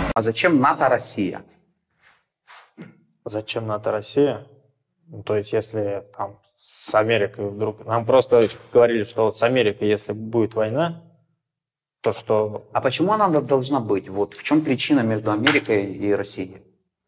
А зачем НАТО Россия? Зачем НАТО Россия? Ну, то есть, если там с Америкой вдруг... Нам просто говорили, что вот с Америкой, если будет война, то что... А почему она должна быть? Вот в чем причина между Америкой и Россией?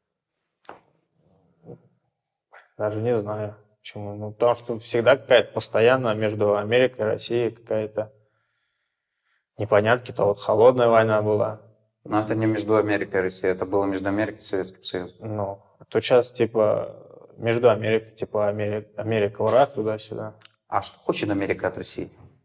Даже не знаю, почему. Ну, потому что всегда какая-то постоянно между Америкой и Россией какая-то непонятки. То вот холодная война была. Но это не между Америкой и Россией, это было между Америкой и Советским Союзом. Ну, то сейчас типа между Америкой, типа Америка враг туда-сюда. А что хочет Америка от России?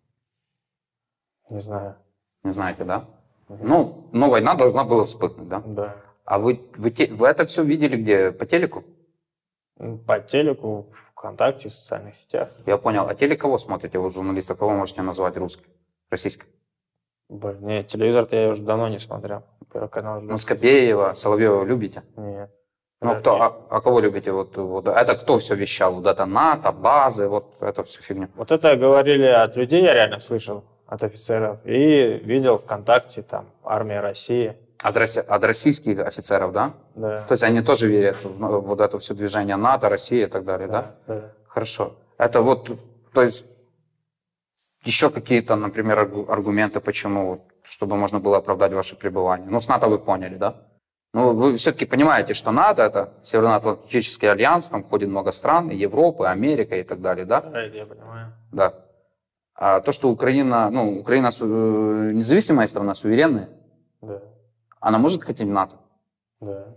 Не знаю. Не знаете, да? Ну, но война должна была вспыхнуть, да? Да. А вы это все видели где? По телеку? По телеку, ВКонтакте, в социальных сетях. Я понял. А телек кого смотрите? Вы журналиста кого можете назвать русским? Российским? Блин, нет, телевизор-то я уже давно не смотрел. Первый канал. Ну, Скобеева, Соловьева любите? Нет. Ну, кто, а кого любите? Вот, это кто все вещал? Вот это НАТО, базы, вот это всю фигню. Вот это говорили от людей, я реально слышал, от офицеров. И видел ВКонтакте, там, Армия России. От российских офицеров, да? Да. То есть они тоже верят в вот это все движение НАТО, Россия и так далее, да? Да. Хорошо. Это вот, то есть, еще какие-то, например, аргументы, почему, чтобы можно было оправдать ваше пребывание. Ну, с НАТО вы поняли, да? Ну, вы все-таки понимаете, что НАТО — это Североатлантический альянс, там входит много стран, Европы, Америка и так далее, да? Да, это я понимаю. Да. А то, что Украина, ну, Украина независимая страна, суверенная, Да. она может хотеть в НАТО? Да.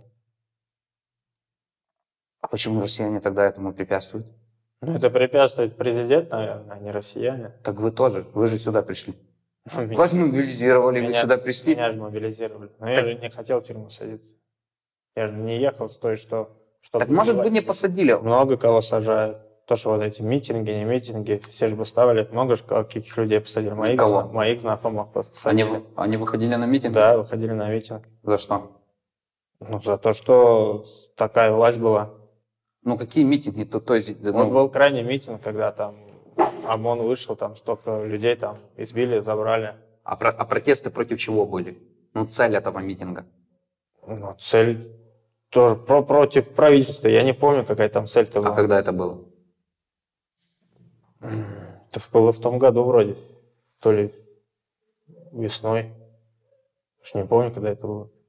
А почему россияне тогда этому препятствуют? Ну, это препятствует президент, наверное, а не россияне. Так вы тоже, вы же сюда пришли. Меня- Вас мобилизировали, вы сюда пришли. Меня же мобилизировали. Но я же не хотел в тюрьму садиться. Я же не ехал с той, что... Так может быть не посадили? Много кого сажают. То, что вот эти митинги, не митинги, все же выставили, много же каких людей посадили. Моих знакомых посадили. Они выходили на митинг? Да, выходили на митинг. За что? Ну, за то, что такая власть была. Ну, какие митинги? То есть, Вот был крайний митинг, когда там ОМОН вышел, там столько людей там избили, забрали. А протесты против чего были? Ну, цель этого митинга. Ну, цель тоже против правительства. Я не помню, какая там цель-то была. А когда это было? Это было в том году вроде. То ли весной. Уж не помню, когда это было.